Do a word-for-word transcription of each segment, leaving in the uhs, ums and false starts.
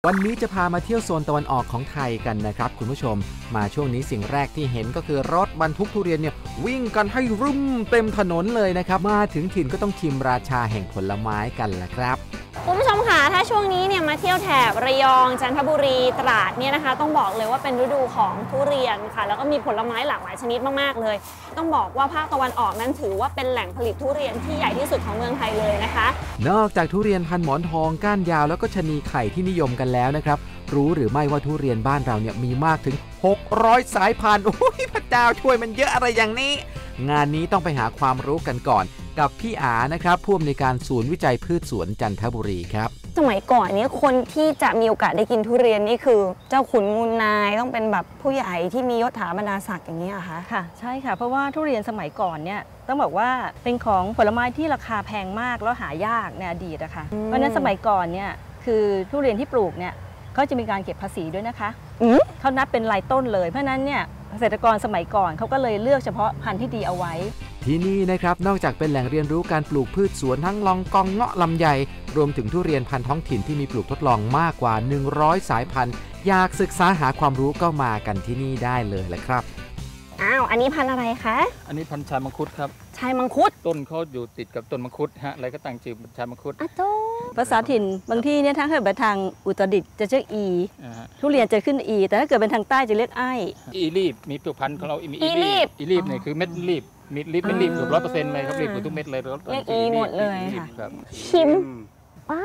วันนี้จะพามาเที่ยวโซนตะวันออกของไทยกันนะครับคุณผู้ชมมาช่วงนี้สิ่งแรกที่เห็นก็คือรถบรรทุกทุเรียนเนี่ยวิ่งกันให้รุ่มเต็มถนนเลยนะครับมาถึงถิ่นก็ต้องชิมราชาแห่งผลไม้กันแหละครับคุณผู้ชมค่ะถ้าช่วงนี้เนี่ยมาเที่ยวแถบระยองจันทบุรีตราดเนี่ยนะคะต้องบอกเลยว่าเป็นฤดูของทุเรียนค่ะแล้วก็มีผลไม้หลากหลายชนิดมากๆเลยต้องบอกว่าภาคตะวันออกนั้นถือว่าเป็นแหล่งผลิตทุเรียนที่ใหญ่ที่สุดของเมืองไทยเลยนะคะนอกจากทุเรียนพันหมอนทองก้านยาวแล้วก็ชะนีไข่ที่นิยมกันแล้วนะครับรู้หรือไม่ว่าทุเรียนบ้านเราเนี่ยมีมากถึงหกร้อยสายพันธุ์โอ้ยพระเจ้าช่วยมันเยอะอะไรอย่างนี้งานนี้ต้องไปหาความรู้กันก่อนกับพี่อานะครับผู้อำนวยการศูนย์วิจัยพืชสวนจันทบุรีครับสมัยก่อนนี้คนที่จะมีโอกาสได้กินทุเรียนนี่คือเจ้าขุนมูลนายต้องเป็นแบบผู้ใหญ่ที่มียศถาบรรดาศักดิ์อย่างนี้เหรอคะค่ะใช่ค่ะเพราะว่าทุเรียนสมัยก่อนเนี่ยต้องบอกว่าเป็นของผลไม้ที่ราคาแพงมากแล้วหายากในอดีตนะคะเพราะฉะนั้นสมัยก่อนเนี่ยคือทุเรียนที่ปลูกเนี่ยเขาจะมีการเก็บภาษีด้วยนะคะเขานับเป็นรายต้นเลยเพราะนั้นเนี่ยเกษตรกรสมัยก่อนเขาก็เลยเลือกเฉพาะพันธุ์ที่ดีเอาไว้ที่นี่นะครับนอกจากเป็นแหล่งเรียนรู้การปลูกพืชสวนทั้งลองกองเงาะลำไยรวมถึงทุเรียนพันธุ์ท้องถิ่นที่มีปลูกทดลองมากกว่าหนึ่งร้อยสายพันธุ์อยากศึกษาหาความรู้ก็มากันที่นี่ได้เลยแหละครับอ้าวอันนี้พันธุ์อะไรคะอันนี้พันธุ์ชายมังคุดครับชายมังคุดต้นเขาอยู่ติดกับต้นมังคุดฮะอะไรก็ตั้งชื่อชายมังคุดอ่ะโตภาษาถิ่นบางที่เนี่ยถ้าเกิดไปทางอุตรดิตถ์จะเรียกอีทุเรียนจะขึ้นอีแต่ถ้าเกิดเป็นทางใต้จะเรียกไออีรีบมีตัวพันธุ์ของเรามีอีรีบอีรีบเนี่ยคือเม็ดรีบมีรีบเป็นรีบเกือบร้อยเปอร์เซ็นต์เลยครับรีบทุกเม็ดเลยเรียกอีหมดเลยค่ะชิมป้า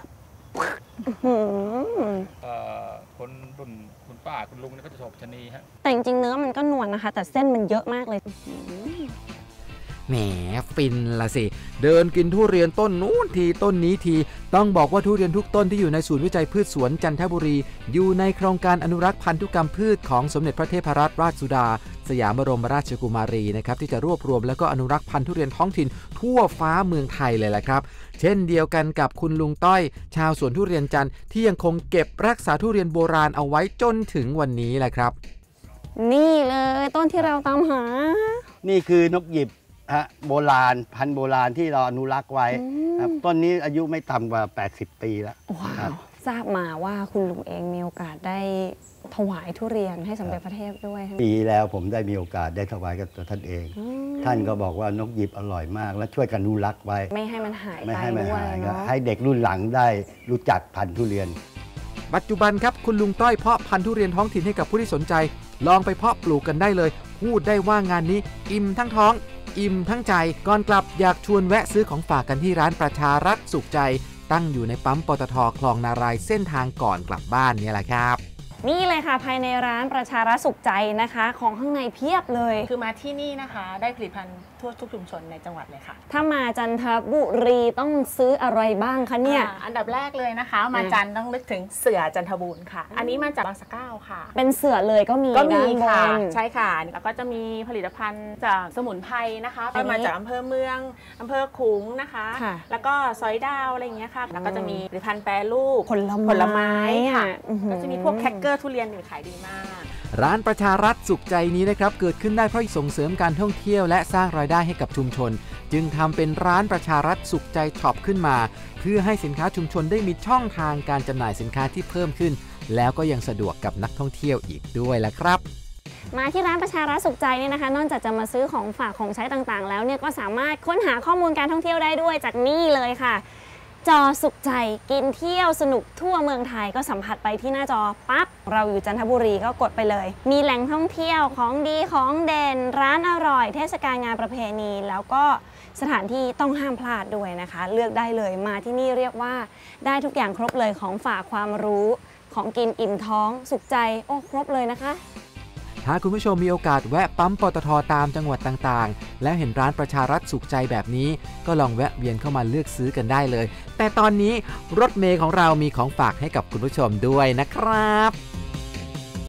คนรุ่นคุณป้าคุณลุงนี่ก็จะชอบชะนีฮะแต่จริงๆเนื้อมันก็นวลนะคะแต่เส้นมันเยอะมากเลยแหมฟินละสิเดินกินทุเรียนต้นนู้นทีต้นนี้ทีต้องบอกว่าทุเรียนทุกต้นที่อยู่ในศูนย์วิจัยพืชสวนจันทบุรีอยู่ในโครงการอนุรักษ์พันธุกรรมพืชของสมเด็จพระเทพรัตนราชสุดาสยามบรมราชกุมารีนะครับที่จะรวบรวมแล้วก็อนุรักษ์พันธุ์ทุเรียนท้องถิ่นทั่วฟ้าเมืองไทยเลยแหละครับเช่นเดียวกันกับคุณลุงต้อยชาวสวนทุเรียนจันทร์ที่ยังคงเก็บรักษาทุเรียนโบราณเอาไว้จนถึงวันนี้แหละครับนี่เลยต้นที่เราตามหานี่คือนกหยิบฮะโบราณพันธุ์โบราณที่เราอนุรักษ์ไว้ครับต้นนี้อายุไม่ต่ำกว่าแปดสิบปีแล้วครับทราบมาว่าคุณลุงเองมีโอกาสได้ถวายทุเรียนให้สมเด็จพระเทพด้วยปีแล้วผมได้มีโอกาสได้ถวายกับตัวท่านเองท่านก็บอกว่านกหยิบอร่อยมากและช่วยกันอนุรักษ์ไว้ไม่ให้มันหายไม่ให้มันหายเนาะให้เด็กรุ่นหลังได้รู้จักพันธุ์ทุเรียนปัจจุบันครับคุณลุงต้อยเพาะพันธุ์ทุเรียนท้องถิ่นให้กับผู้ที่สนใจลองไปเพาะปลูกกันได้เลยพูดได้ว่างานนี้อิ่มทั้งท้องอิ่มทั้งใจก่อนกลับอยากชวนแวะซื้อของฝากกันที่ร้านประชารัฐสุขใจตั้งอยู่ในปั๊มปตท.คลองนารายเส้นทางก่อนกลับบ้านนี่แหละครับนี่เลยค่ะภายในร้านประชารัฐสุขใจนะคะของข้างในเพียบเลยคือมาที่นี่นะคะได้ผลิตภัณฑ์ทั่วทุกชุมชนในจังหวัดเลยค่ะถ้ามาจันทบุรีต้องซื้ออะไรบ้างคะเนี่ยอันดับแรกเลยนะคะมาจันต้องนึกถึงเสือจันทบูรณ์ค่ะอันนี้มาจากบางสะเก้าค่ะเป็นเสือเลยก็มีก็มีค่ะใช่ค่ะแล้วก็จะมีผลิตภัณฑ์จากสมุนไพรนะคะไปมาจากอำเภอเมืองอำเภอขลุงนะคะแล้วก็ซอยดาวอะไรอย่างเงี้ยค่ะแล้วก็จะมีผลิตภัณฑ์แปรรูปผลไม้ผลไม้ค่ะก็จะมีพวกแคคเกอร์ทุเรียนขายดีมากร้านประชารัฐสุขใจนี้นะครับเกิดขึ้นได้เพราะส่งเสริมการท่องเที่ยวและสร้างรายได้ให้กับชุมชนจึงทำเป็นร้านประชารัฐสุขใจช็อปขึ้นมาเพื่อให้สินค้าชุมชนได้มีช่องทางการจำหน่ายสินค้าที่เพิ่มขึ้นแล้วก็ยังสะดวกกับนักท่องเที่ยวอีกด้วยละครับมาที่ร้านประชารัฐสุขใจเนี่ยนะคะนอกจากจะมาซื้อของฝากของใช้ต่างๆแล้วเนี่ยก็สามารถค้นหาข้อมูลการท่องเที่ยวได้ด้วยจากนี่เลยค่ะจอสุขใจกินเที่ยวสนุกทั่วเมืองไทยก็สัมผัสไปที่หน้าจอปั๊บเราอยู่จันทบุรีก็กดไปเลยมีแหล่งท่องเที่ยวของดีของเด่นร้านอร่อยเทศกาลงานประเพณีแล้วก็สถานที่ต้องห้ามพลาดด้วยนะคะเลือกได้เลยมาที่นี่เรียกว่าได้ทุกอย่างครบเลยของฝากความรู้ของกินอิ่มท้องสุขใจโอ้ครบเลยนะคะถ้าคุณผู้ชมมีโอกาสแวะปั๊มปตท.ตามจังหวัดต่างๆแล้วเห็นร้านประชารัฐสุขใจแบบนี้ก็ลองแวะเวียนเข้ามาเลือกซื้อกันได้เลยแต่ตอนนี้รถเมล์ของเรามีของฝากให้กับคุณผู้ชมด้วยนะครับ